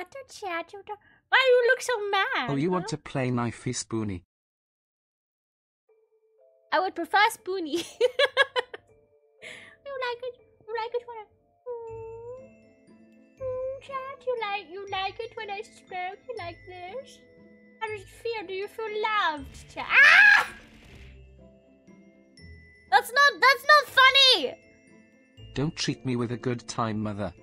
don't chat. Why do you look so mad? Oh, you want to play knifey spoony? I would prefer spoony. You like it? You like it when I... Chat, you like it when I stroke you like this? How does it feel? Do you feel loved, chat? Ah! That's not funny! Don't treat me with a good time, mother.